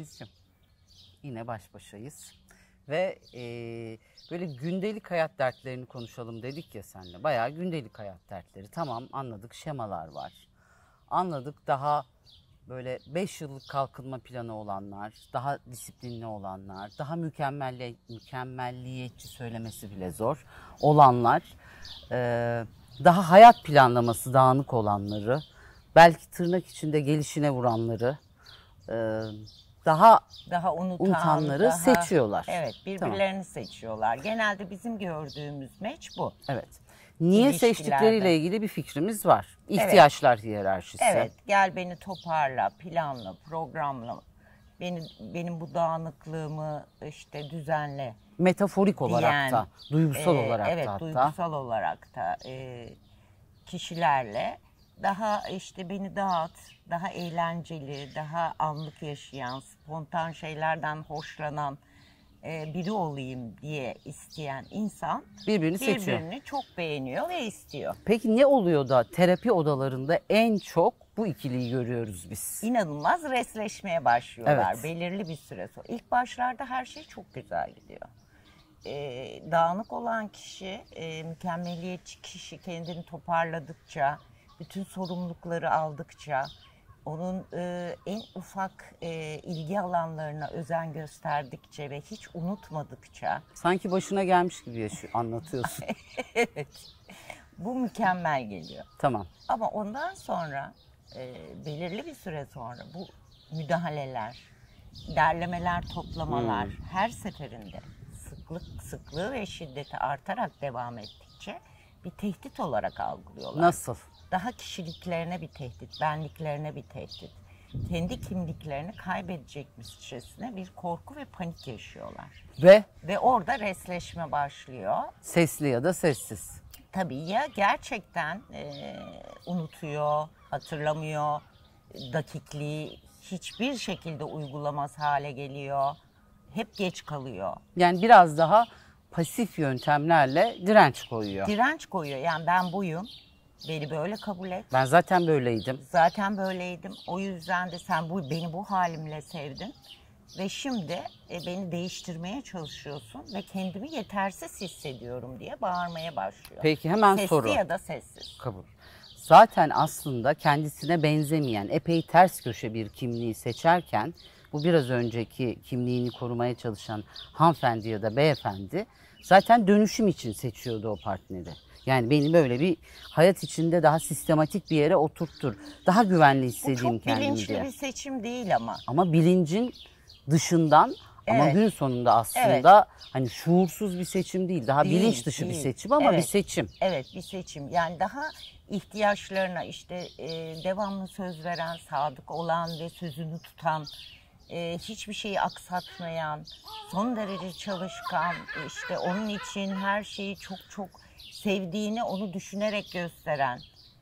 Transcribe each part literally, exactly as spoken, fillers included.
Denizciğim, yine baş başayız ve e, böyle gündelik hayat dertlerini konuşalım dedik ya seninle. Bayağı gündelik hayat dertleri. Tamam, anladık, şemalar var. Anladık, daha böyle beş yıllık kalkınma planı olanlar, daha disiplinli olanlar, daha mükemmelle, mükemmelliyetçi söylemesi bile zor olanlar, e, daha hayat planlaması dağınık olanları, belki tırnak içinde gelişine vuranları, e, daha daha unutan, unutanları daha, seçiyorlar. Evet, birbirlerini tamam. seçiyorlar. Genelde bizim gördüğümüz meç bu. Evet. Niye seçtikleriyle ilgili bir fikrimiz var. İhtiyaçlar evet. hiyerarşisi. Evet, gel beni toparla, planla, programla. Beni, benim bu dağınıklığımı işte düzenle. Metaforik olarak diyen, da, duygusal e, olarak evet, da hatta. Evet, duygusal olarak da e, kişilerle daha işte beni dağıt, daha eğlenceli, daha anlık yaşayan, spontan şeylerden hoşlanan e, biri olayım diye isteyen insan birbirini, seçiyor. Birbirini çok beğeniyor ve istiyor. Peki ne oluyor da terapi odalarında en çok bu ikiliyi görüyoruz biz? İnanılmaz resleşmeye başlıyorlar evet. belirli bir süre sonra. İlk başlarda her şey çok güzel gidiyor. Ee, dağınık olan kişi, e, mükemmeliyetçi kişi kendini toparladıkça, bütün sorumlulukları aldıkça, onun e, en ufak e, ilgi alanlarına özen gösterdikçe ve hiç unutmadıkça. Sanki başına gelmiş gibi yaşıyor, anlatıyorsun. Evet, bu mükemmel geliyor. Tamam. Ama ondan sonra e, belirli bir süre sonra bu müdahaleler, derlemeler, toplamalar hmm. her seferinde sıklık, sıklığı ve şiddeti artarak devam ettikçe bir tehdit olarak algılıyorlar. Nasıl? Daha kişiliklerine bir tehdit, benliklerine bir tehdit. Kendi kimliklerini kaybedecekmişçesine bir korku ve panik yaşıyorlar. Ve? Ve orada resleşme başlıyor. Sesli ya da sessiz. Tabii ya gerçekten e, unutuyor, hatırlamıyor, dakikliği hiçbir şekilde uygulamaz hale geliyor. Hep geç kalıyor. Yani biraz daha pasif yöntemlerle direnç koyuyor. Direnç koyuyor. Yani ben buyum. Beni böyle kabul et. Ben zaten böyleydim. Zaten böyleydim. O yüzden de sen bu beni bu halimle sevdin. Ve şimdi e, beni değiştirmeye çalışıyorsun ve kendimi yetersiz hissediyorum diye bağırmaya başlıyor. Peki hemen Sesli soru. Sesli ya da sessiz. Kabul. Zaten aslında kendisine benzemeyen, epey ters köşe bir kimliği seçerken, bu biraz önceki kimliğini korumaya çalışan hanımefendi ya da beyefendi zaten dönüşüm için seçiyordu o partneri. Yani beni böyle bir hayat içinde daha sistematik bir yere oturttur. Daha güvenli hissedeyim kendimi diye. Bu çok bilinçli bir seçim değil ama. Ama bilincin dışından evet. ama gün sonunda aslında evet. hani şuursuz bir seçim değil. Daha değil, bilinç dışı değil. bir seçim ama evet. bir seçim. Evet, bir seçim. Yani daha ihtiyaçlarına işte e, devamlı söz veren, sadık olan ve sözünü tutan, e, hiçbir şeyi aksatmayan, son derece çalışkan, işte onun için her şeyi çok çok sevdiğini onu düşünerek gösteren,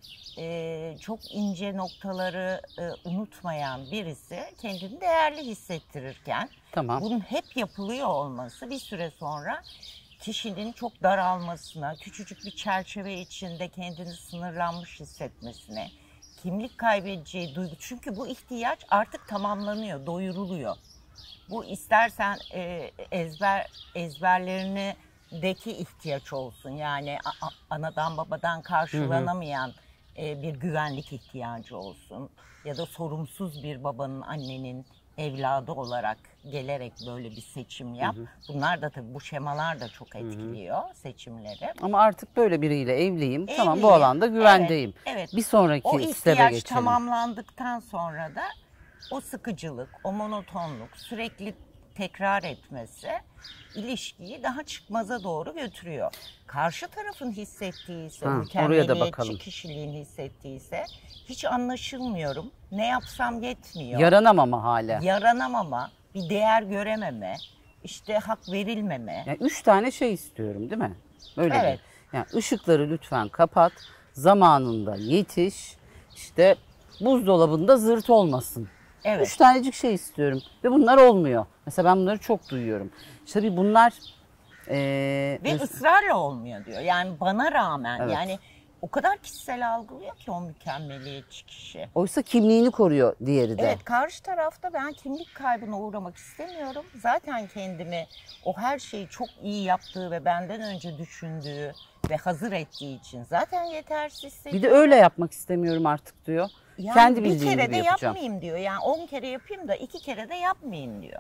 e, çok ince noktaları e, unutmayan birisi kendini değerli hissettirirken tamam. bunun hep yapılıyor olması bir süre sonra kişinin çok daralmasına, küçücük bir çerçeve içinde kendini sınırlanmış hissetmesine, kimlik kaybedeceği duygu. Çünkü bu ihtiyaç artık tamamlanıyor, doyuruluyor. Bu istersen e, ezber ezberlerini deki ihtiyaç olsun. Yani a, anadan babadan karşılanamayan hı hı. E, bir güvenlik ihtiyacı olsun. Ya da sorumsuz bir babanın, annenin evladı olarak gelerek böyle bir seçim yap. Hı hı. Bunlar da tabii bu şemalar da çok etkiliyor hı hı. seçimleri. Ama artık böyle biriyle evliyim. evliyim. Tamam bu alanda güvendeyim. Evet, evet. Bir sonraki o step'e ihtiyaç geçelim. Tamamlandıktan sonra da o sıkıcılık, o monotonluk, sürekli tekrar etmesi ilişkiyi daha çıkmaza doğru götürüyor. Karşı tarafın hissettiği ise, mükemmeliyetçi kişiliğin hissettiği ise hiç anlaşılmıyorum. Ne yapsam yetmiyor. Yaranamama hala. Yaranamama, bir değer görememe, işte hak verilmeme. Yani üç tane şey istiyorum değil mi? Öyle evet. değil. Yani ışıkları lütfen kapat, zamanında yetiş, işte buzdolabında zırt olmasın. Evet. Üç tanecik şey istiyorum ve bunlar olmuyor. Mesela ben bunları çok duyuyorum. İşte tabii bunlar... Ee, ve ısrarla olmuyor diyor. Yani bana rağmen evet. yani o kadar kişisel algılıyor ki o mükemmeliyetçi kişi. Oysa kimliğini koruyor diğeri de. Evet, karşı tarafta ben kimlik kaybına uğramak istemiyorum. Zaten kendimi o her şeyi çok iyi yaptığı ve benden önce düşündüğü ve hazır ettiği için zaten yetersiz hissediyorum. Bir de öyle yapmak istemiyorum artık diyor. Yani Kendi bir bildiğim kere gibi de yapacağım. yapmayayım diyor. Yani on kere yapayım da iki kere de yapmayayım diyor.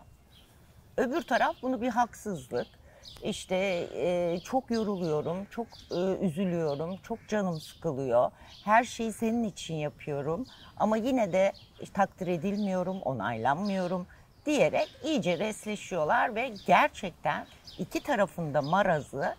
Öbür taraf bunu bir haksızlık. İşte e, çok yoruluyorum, çok e, üzülüyorum, çok canım sıkılıyor. Her şeyi senin için yapıyorum ama yine de takdir edilmiyorum, onaylanmıyorum diyerek iyice resleşiyorlar ve gerçekten iki tarafın da marazı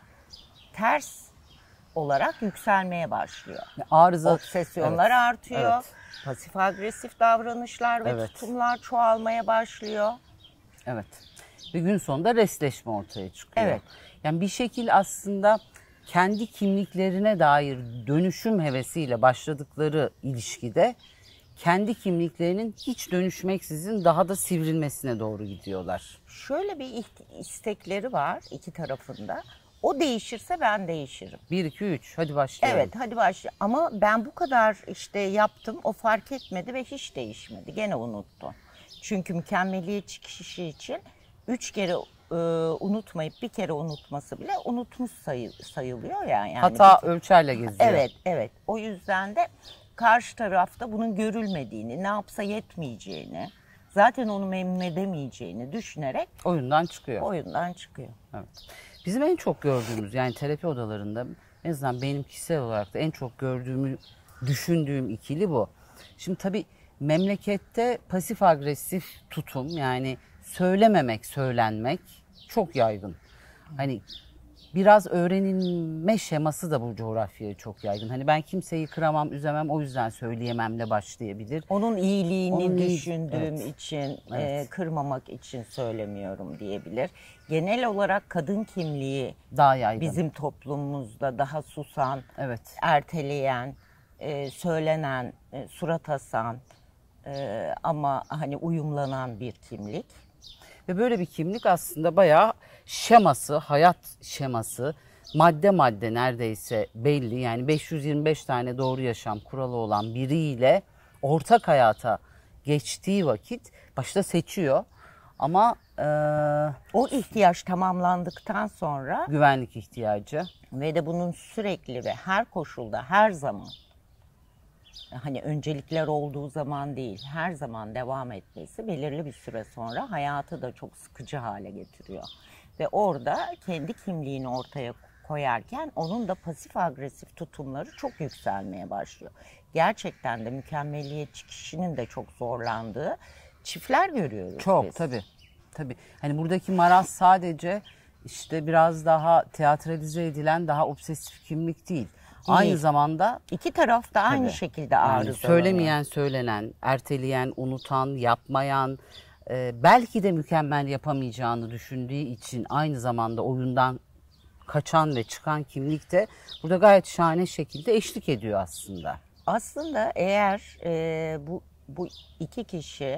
ters olarak yükselmeye başlıyor. Arıza. Obsesyonlar Evet, artıyor, evet. pasif agresif davranışlar ve Evet. tutumlar çoğalmaya başlıyor. Evet. Bir gün sonunda resleşme ortaya çıkıyor. Evet. Yani bir şekil aslında kendi kimliklerine dair dönüşüm hevesiyle başladıkları ilişkide kendi kimliklerinin hiç dönüşmeksizin daha da sivrilmesine doğru gidiyorlar. Şöyle bir iht- istekleri var iki tarafında. O değişirse ben değişirim. Bir, iki, üç. Hadi başlayalım. Evet, hadi başla. Ama ben bu kadar işte yaptım, o fark etmedi ve hiç değişmedi. Gene unuttu. Çünkü mükemmeliyetçi kişi için üç kere e, unutmayıp bir kere unutması bile unutmuş sayı, sayılıyor ya. Yani Hata bir- ölçerle geziyor. Evet, evet. O yüzden de karşı tarafta bunun görülmediğini, ne yapsa yetmeyeceğini, zaten onu memnun edemeyeceğini düşünerek Oyundan çıkıyor. oyundan çıkıyor. Evet. Bizim en çok gördüğümüz yani terapi odalarında en azından benim kişisel olarak da en çok gördüğümü düşündüğüm ikili bu. Şimdi tabii memlekette pasif agresif tutum yani söylememek, söylenmek çok yaygın. Hani biraz öğrenilme şeması da bu coğrafyaya çok yaygın. Hani ben kimseyi kıramam, üzemem o yüzden söyleyememle başlayabilir. Onun iyiliğini Onun iyi- düşündüğüm evet. için, Evet. e, kırmamak için söylemiyorum diyebilir. Genel olarak kadın kimliği Daha yaygın. bizim toplumumuzda daha susan, Evet. erteleyen, e, söylenen, e, surat asan e, ama hani uyumlanan bir kimlik. Ve böyle bir kimlik aslında bayağı şeması, hayat şeması, madde madde neredeyse belli. Yani beş yüz yirmi beş tane doğru yaşam kuralı olan biriyle ortak hayata geçtiği vakit başta seçiyor. Ama e, O ihtiyaç tamamlandıktan sonra güvenlik ihtiyacı. ve de bunun sürekli ve her koşulda, her zaman, hani öncelikler olduğu zaman değil, her zaman devam etmesi belirli bir süre sonra hayatı da çok sıkıcı hale getiriyor. Ve orada kendi kimliğini ortaya koyarken onun da pasif agresif tutumları çok yükselmeye başlıyor. Gerçekten de mükemmeliyetçi kişinin de çok zorlandığı çiftler görüyoruz Çok biz. tabii. Tabii. Hani buradaki maraz sadece işte biraz daha teatralize edilen daha obsesif kimlik değil. Aynı zamanda İki taraf da aynı Tabii. şekilde yani arızalanıyor. söylemeyen, söylenen, erteleyen, unutan, yapmayan, e, belki de mükemmel yapamayacağını düşündüğü için aynı zamanda oyundan kaçan ve çıkan kimlik de burada gayet şahane şekilde eşlik ediyor aslında. Aslında eğer e, bu bu iki kişi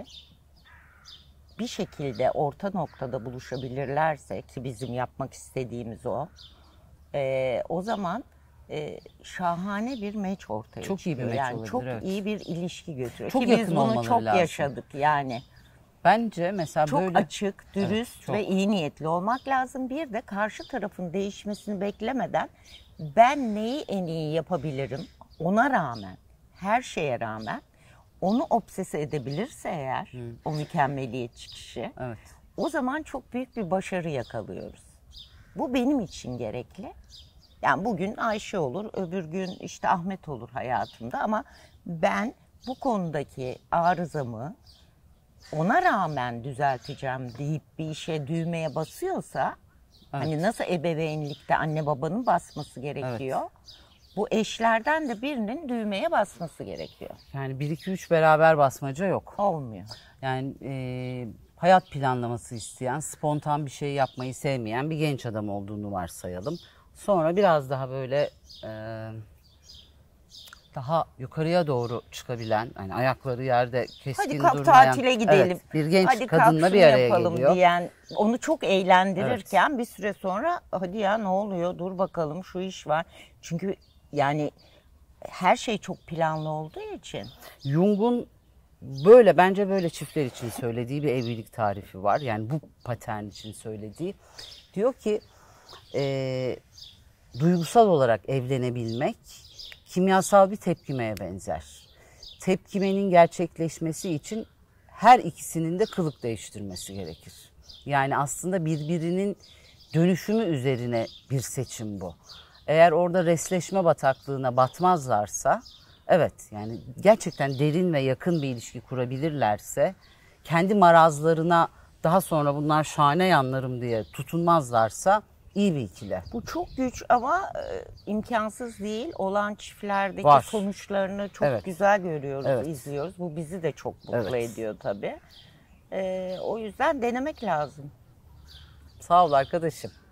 bir şekilde orta noktada buluşabilirlerse ki bizim yapmak istediğimiz o, e, o zaman e, şahane bir meç ortaya Çok iyi çıkıyor. bir meç yani olabilir, çok evet. iyi bir ilişki götürüyor. Çok ki yakın biz bunu olmaları çok lazım. yaşadık yani. Bence mesela Çok böyle açık, dürüst Evet, çok. ve iyi niyetli olmak lazım. Bir de karşı tarafın değişmesini beklemeden ben neyi en iyi yapabilirim ona rağmen, her şeye rağmen onu obsese edebilirse eğer o mükemmeliyetçi kişi evet. o zaman çok büyük bir başarı yakalıyoruz. Bu benim için gerekli. Yani bugün Ayşe olur, öbür gün işte Ahmet olur hayatımda ama ben bu konudaki arızamı ona rağmen düzelteceğim deyip bir işe düğmeye basıyorsa, hani nasıl ebeveynlikte anne babanın basması gerekiyor. Bu eşlerden de birinin düğmeye basması gerekiyor. Yani bir iki üç beraber basmaca yok. Olmuyor. Yani e, hayat planlaması isteyen, spontan bir şey yapmayı sevmeyen bir genç adam olduğunu varsayalım. Sonra biraz daha böyle e, daha yukarıya doğru çıkabilen, hani ayakları yerde keskin Hadi kalk durmayan, tatile gidelim. evet, bir genç Hadi kalk kadınla şunu bir araya yapalım geliyor. diyen, onu çok eğlendirirken bir süre sonra hadi ya ne oluyor dur bakalım şu iş var. Çünkü yani her şey çok planlı olduğu için. Jung'un böyle bence böyle çiftler için söylediği bir evlilik tarifi var. Yani bu patern için söylediği. Diyor ki e, duygusal olarak evlenebilmek kimyasal bir tepkimeye benzer. Tepkimenin gerçekleşmesi için her ikisinin de kılık değiştirmesi gerekir. Yani aslında birbirinin dönüşümü üzerine bir seçim bu. Eğer orada resleşme bataklığına batmazlarsa, evet yani gerçekten derin ve yakın bir ilişki kurabilirlerse, kendi marazlarına daha sonra bunlar şahane yanlarım diye tutunmazlarsa iyi bir ikili. Bu çok güç ama e, imkansız değil. Olan çiftlerdeki Var. sonuçlarını çok Evet. güzel görüyoruz, Evet. izliyoruz. Bu bizi de çok mutlu Evet. ediyor tabii. E, o yüzden denemek lazım. Sağ ol arkadaşım.